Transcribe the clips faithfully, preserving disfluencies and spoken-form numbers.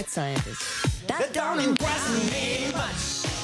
rocket scientist. That don't impress me much.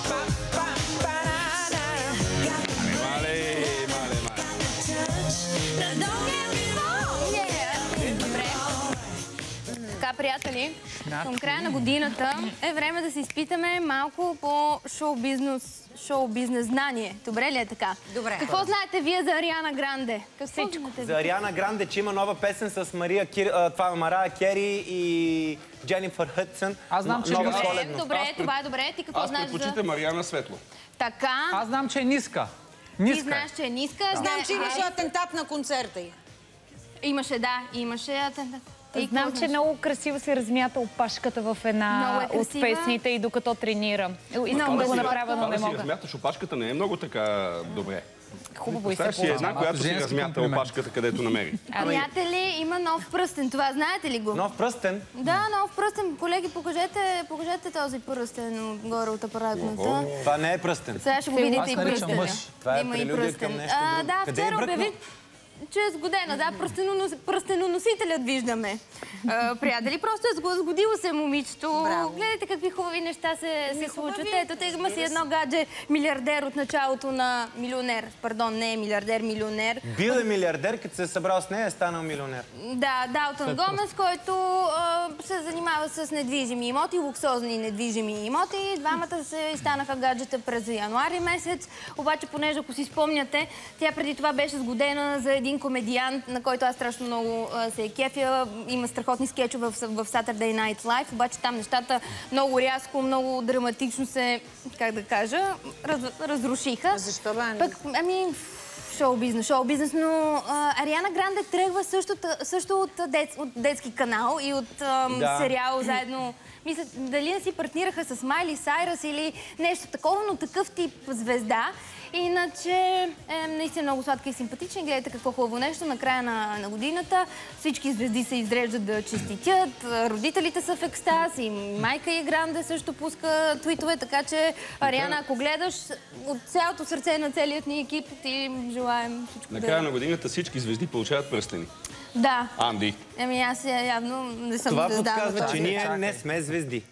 Така, приятели, към края на годината е време да се изпитаме малко по шоу-бизнес, шоу-бизнес знание. Добре ли е така? Добре. Какво знаете вие за Ариана Гранде? Всичко. За Ариана Гранде, че има нова песен с Мария Кир... това е Марая Кери и Дженифър Хъдсън. Аз знам, че Добре, соледно. добре, това е добре. Ти какво Аз знаеш за... предпочитам Мариана Светло. Така. Аз знам, че е ниска. Ти Ниска. знаеш, че е ниска. Знам, че имаше атентат на концерта й. Имаше, да, имаше атентат. Знам, че много красиво се размята опашката в една е от песните и докато тренирам. Искам да го направя, но не мога. Да си размяташ опашката не е много така добре. Хубаво и се получава. Си една, която си размята опашката, където намери. Приятели, има нов пръстен. Това знаете ли го? Нов пръстен? Да, нов пръстен. Колеги, покажете, покажете този пръстен отгоре от апаратната. Това не е пръстен. Сега ще го видите и пръстена. Това е прелюдия към нещо друго. Да, Къде е вчера бръкнал? обяви, че е сгодена. Да, пръстеноносителят виждаме. Приятели, просто е сгодило се момичето. Гледайте какви хубави неща се случват. Ето, те има си едно гадже милиардер от началото на милионер. Пардон, не е милиардер, милионер. Бил е милиардер, като се е събрал с нея, е станал милионер. Да, Далтън Гомес, който се занимава с недвижими имоти, луксозни недвижими имоти. Двамата се станаха гаджета през януари месец. Обаче, понеже, ако си спомняте, тя преди това беше сгодена за един комедиант, на който аз страшно много се е кефя. Има страхотни скетчове в, в Saturday Night Live, обаче там нещата много рязко, много драматично се, как да кажа, раз, разрушиха. Защо бе? Пък, ами, шоу-бизнес, шоу-бизнес, но а, Ариана Гранде тръгва също, също от, дет, от детски канал и от ам, да. сериал заедно. Мисля, дали не си партнираха с Майли Сайръс или нещо такова, но такъв тип звезда. Иначе е наистина много сладка и симпатична. Гледайте какво хубаво нещо на края на, на годината. Всички звезди се изреждат да честитят. Родителите са в екстаз и майка и Гранде също пуска твитове, така че Ариана, ако гледаш, от цялото сърце на целият ни екип ти желаем всичко. На края на годината всички звезди получават пръстени. Да. Анди. Еми аз явно не съм това звезда. Това подсказва, че ние не сме звезди.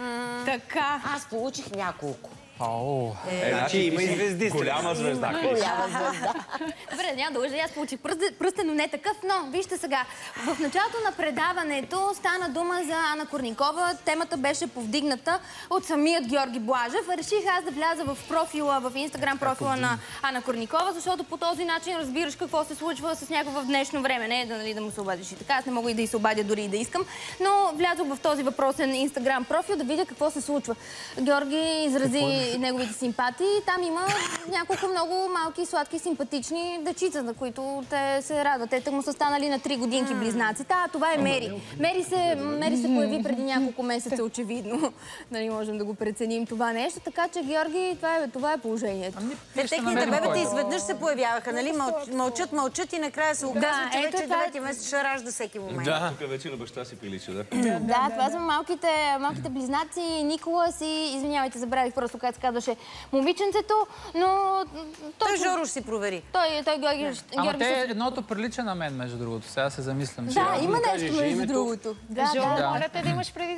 Така. Аз получих няколко. Ау. Е, значи има и звезди. Голяма звезда. Голяма звезда. Добре, няма да лъжа, аз получих пръстен, но не такъв, но вижте сега. В началото на предаването стана дума за Ана Корникова. Темата беше повдигната от самият Георги Блажев. Реших аз да вляза в профила, в Инстаграм профила на Ана Корникова, защото по този начин разбираш какво се случва с някого в днешно време. Не да, нали, да му се обадиш и така. Аз не мога и да й се обадя дори и да искам. Но влязох в този въпросен Инстаграм профил да видя какво се случва. Георги изрази и неговите симпатии. Там има няколко много малки, сладки, симпатични дечица, на които те се радват. Те му са станали на три годинки близнаците. А, това е Мери. Мери се, Мери се появи преди няколко месеца, очевидно. Нали, можем да го преценим това нещо. Така че, Георги, това е, това е положението. Те, техните бебета изведнъж се появяваха, нали? Мълчат, мълчат и накрая се оказва, че вече девети месец ще ражда всеки момент. Да, тук вече на баща си прилича, да? Да, това са малките, малките близнаци. Николас и, извинявайте, забравих просто как се казваше момиченцето, но... Той Жоро ще си провери. Той, той Георги... Ама те едното прилича на мен, между другото. Сега се замислям. Да, има нещо между другото. Жоро, моля те да имаш преди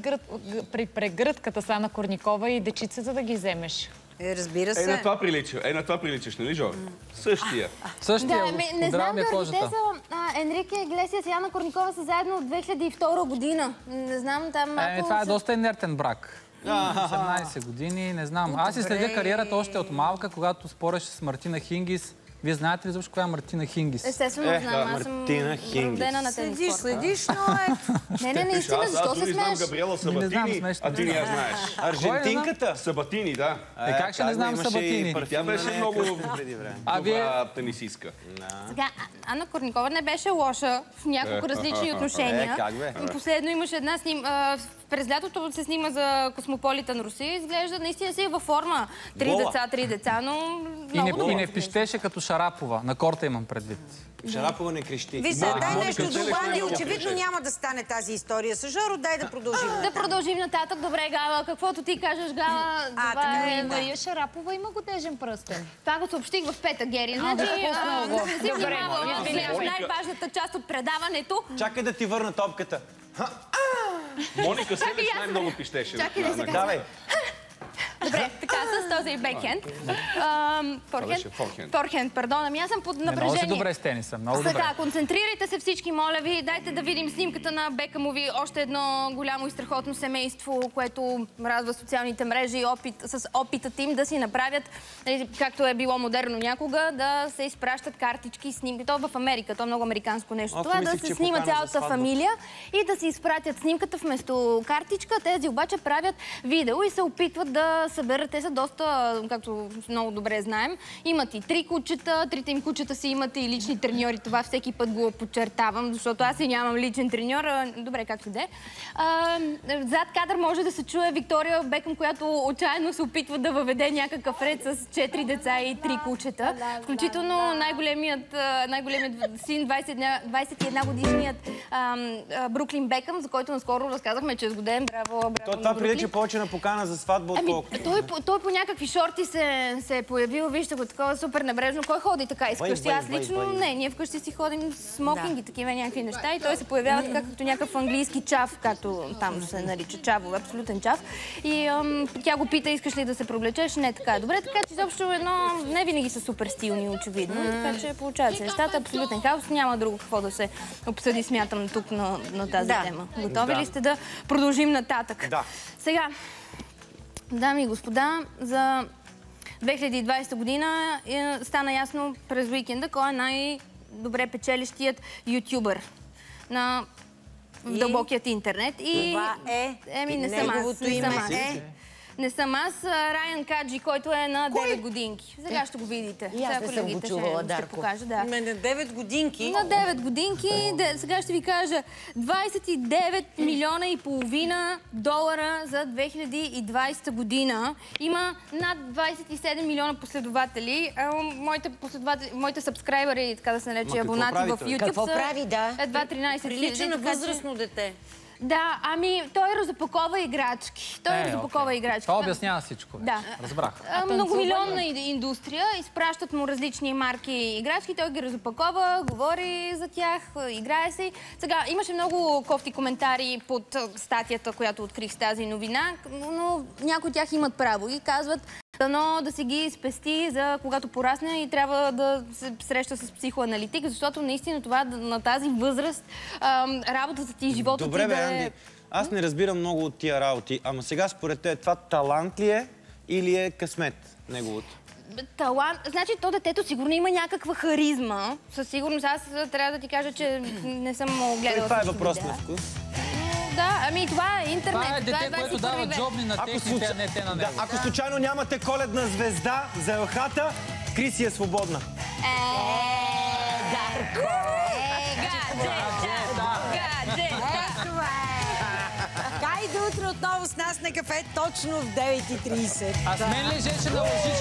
при прегръдката с Ана Корникова и дечицата да ги вземеш. Е, разбира се. Е, на това прилича. Е, на това приличаш, нали, Жоро? Същия. Същия, не знам ми е дали кожата. те са... Енрике Иглесиас и Ана Корникова са заедно от две хиляди и втора година. Не знам, там малко... Е, това е доста инертен брак. осемнайсет години, не знам. Аз си следя кариерата още от малка, когато спореше с Мартина Хингис. Вие знаете ли защо коя е Мартина Хингис? Естествено знам, аз съм родена на тези спорта. Следиш, следиш, но е... Не, не, наистина, защо се смееш? Аз знам Габриела Сабатини, а ти не я знаеш. Аржентинката? Сабатини, да. Е, как ще не знам Сабатини? Тя беше много добра тенисистка. Сега, Ана Корникова не беше лоша в няколко различни отношения. Последно имаше една снимка... През лятото се снима за Космополитън Русия. Изглежда наистина си е във форма. Три деца, три деца, но много добро. И не пищеше като Шарапова. На корта имам предвид. Шарапова не крещи. Ви се, дай нещо до Банди. Очевидно няма да стане тази история с Жоро. Дай да продължим. Да продължим нататък. Добре, Гала. Каквото ти кажеш, Гала, това е... Мария Шарапова има годежен пръстен. Това го съобщих в пета, Гери. Значи, не си внимавала. Най-важната част от предаването. Чакай да ти върна топката. Моника Селич най-много пищеше. Чакай да сега. Давай. Добре, така с този бекхенд. Форхенд. Форхенд, пардон. Ами аз съм под напрежение. Много си добре с тениса, много добре. Така, концентрирайте се всички, моля ви. Дайте да видим снимката на Бекъмови. Още едно голямо и страхотно семейство, което радва социалните мрежи опит, с опитът им да си направят, както е било модерно някога, да се изпращат картички, снимки. То в Америка, то е много американско нещо. О, това мислих, да се че снима покана за цялата сватба. фамилия и да си изпратят снимката вместо картичка. Тези обаче правят видео и се опитват да съберат. Те са доста, както много добре знаем. Имат и три кучета, трите им кучета си имат и лични треньори. Това всеки път го подчертавам, защото аз и нямам личен треньор. Добре, както де. Зад кадър може да се чуе Виктория Бекъм, която отчаяно се опитва да въведе някакъв ред с четири деца и три кучета. Включително най-големият, най-големият син, двайсет и една годишният Бруклин Бекъм, за който наскоро разказахме, че е сгоден. Браво, браво. То, това прилича повече на покана за сватба, отколкото. Ами, той, той по някакви шорти се, се е появил, вижте го такова супер небрежно. Кой ходи така из вкъщи? Аз лично не, ние вкъщи си ходим с смокинги, такива някакви неща и той се появява така като някакъв английски чав, както там се нарича чавове, абсолютен чав. И ам, тя го пита, искаш ли да се провлечеш? Не, така е. Добре, така че изобщо едно не винаги са супер стилни, очевидно. Така че получават се нещата, абсолютен хаос. Няма друго какво да се обсъди, смятам, тук на, на тази Да. тема. Готови ли сте да продължим нататък? Да. Сега, дами и господа, за две хиляди и двайсета година е, стана ясно през уикенда кой е най-добре печелищият ютубър на в И? дълбокият интернет. И... Това е Еми, не съм аз. неговото Не съм име. аз. Е. Не съм аз. Райан Каджи, който е на девет годинки. Сега ще го видите. И аз Сега не съм го колегите чувала, ще, ще Дарко. покажа, да. Ме на девет годинки. На девет годинки, де, сега ще ви кажа, двайсет и девет милиона и половина долара за две хиляди и двайсета година. Има над двайсет и седем милиона последователи. А, моите последователи, моите сабскрайбъри, така да се нарече, какво абонати прави в той? YouTube Какво са прави, да? едва тринайсет хиляди. Прилича на така че- възрастно дете. Да, ами той разопакова играчки. Той Е, разопакова окей. играчки. Това обяснява всичко. вече. Да. Разбрах. А, многомилионна и- индустрия, изпращат му различни марки играчки, той ги разопакова, говори за тях, играе си. Сега, имаше много кофти коментари под а, статията, която открих с тази новина, но някои от тях имат право и казват, дано да си ги спести за когато порасне и трябва да се среща с психоаналитик, защото наистина това на тази възраст ам, работата ти и живота Добре, ти бе, да Анди. е... Аз не разбирам много от тия работи. Ама сега според те това талант ли е или е късмет неговото? Талант. Значи, то детето сигурно има някаква харизма. Със сигурност аз трябва да ти кажа, че не съм му гледала. Това е всички въпрос видеа. на вкус. Да, ами това е интернет. Това е дете, което двайсет и дава първи век. джобни на Ако техните, случай- а не те на Да, него. ако случайно нямате коледна звезда за елхата, Криси е свободна. Е, Дарко! Е, гаджета! Гаджета! Това е. Хайде утре отново с нас на кафе точно в девет и трийсет. А с мен лежеше на лъжичка